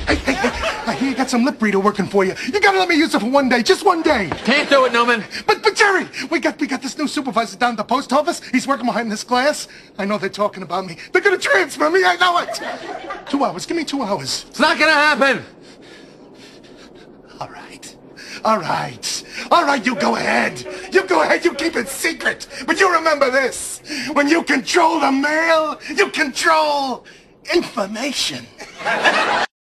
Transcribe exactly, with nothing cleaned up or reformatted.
Hey, hey, hey, I hear you got some lip reader working for you. You gotta let me use it for one day, just one day. Can't do it, Newman. But, but Jerry, we got we got this new supervisor down at the post office. He's working behind this glass. I know they're talking about me. They're gonna transfer me, I know it. Two hours, give me two hours. It's not gonna happen. All right, all right, all right, you go ahead. You go ahead, you keep it secret. But you remember this, when you control the mail, you control information.